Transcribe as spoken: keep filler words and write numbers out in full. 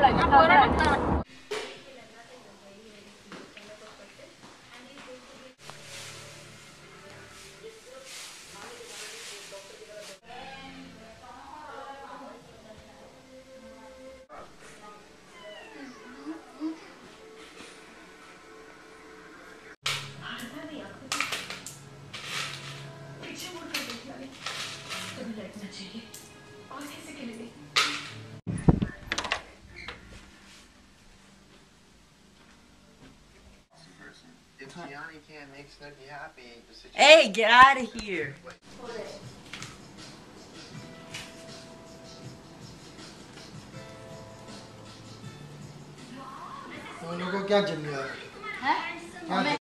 If Gianni can't make Snooki happy, the situation... Hey, get out of here! तुम लोगों को क्या जल्दी आ रहा है?